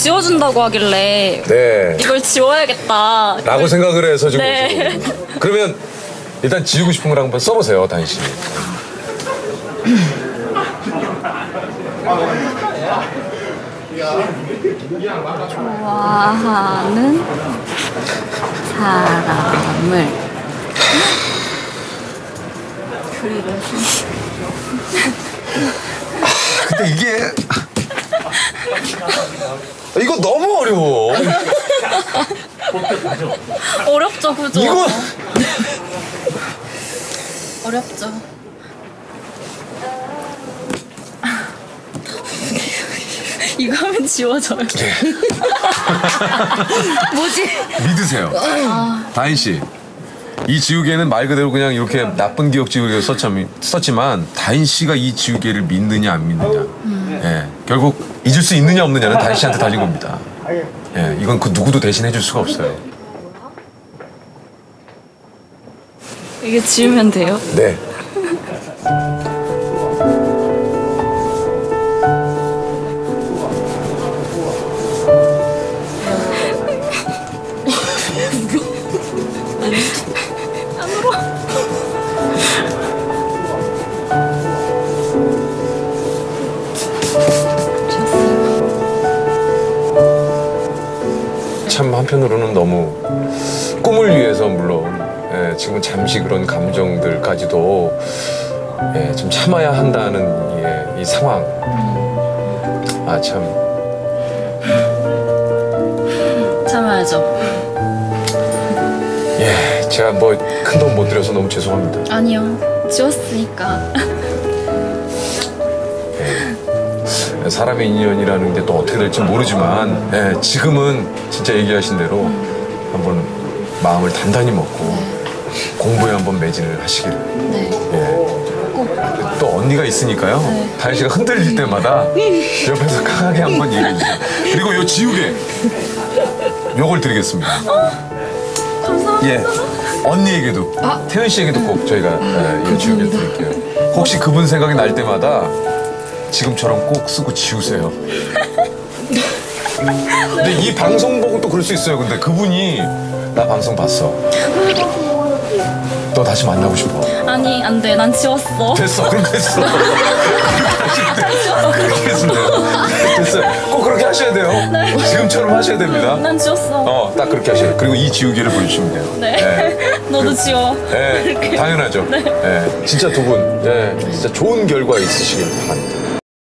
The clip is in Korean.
지워준다고 하길래 네. 이걸 지워야겠다 라고 생각을 해서 지금 네. 오신 거군요. 그러면 일단 지우고 싶은 걸 한번 써보세요, 다인 씨. 좋아하는 사람을 근데 이게 이거 너무 어려워. 어렵죠, 그죠? 이거 어렵죠. 이거 하면 지워져요. 뭐지? 믿으세요. 다인 씨. 이 지우개는 말 그대로 그냥 이렇게 나쁜 기억 지우개로 썼지만 다인 씨가 이 지우개를 믿느냐 안 믿느냐. 예, 결국 잊을 수 있느냐 없느냐는 다인 씨한테 달린 겁니다. 예, 이건 그 누구도 대신해 줄 수가 없어요. 이게 지우면 돼요? 네. 참 한편으로는 너무 꿈을 위해서 물론 지금 잠시 그런 감정들까지도 좀 참아야 한다는 이 상황. 아 참. 참아야죠. 예, 제가 뭐 큰 돈 못 드려서 너무 죄송합니다. 아니요, 지웠으니까. 사람의 인연이라는 게 또 어떻게 될지 모르지만 지금은 진짜 얘기하신 대로 한번 마음을 단단히 먹고 공부에 한번 매진을 하시기를. 네. 또 언니가 있으니까요. 다인 씨가 흔들릴 때마다 옆에서 강하게 한번 얘기해주세요. 그리고 요 지우개 요걸 드리겠습니다. 감사합니다. 예, 언니에게도 태은 씨에게도 꼭 저희가 이 지우개 드릴게요. 혹시 그분 생각이 날 때마다 지금처럼 꼭 쓰고 지우세요. 근데 이 방송 보고 또 그럴 수 있어요. 근데 그분이 나 방송 봤어. 너 다시 만나고 싶어. 아니, 안 돼. 난 지웠어. 됐어. 그럼 됐어. 그렇게 했으면 돼요. 됐어요. 꼭 그렇게 하셔야 돼요. 지금처럼 하셔야 됩니다. 난 지웠어. 딱 그렇게 하셔야 돼요. 그리고 이 지우개를 보여주시면 돼요. 네. 너도 지워. 당연하죠. 진짜 두 분, 진짜 좋은 결과 있으시길 바랍니다.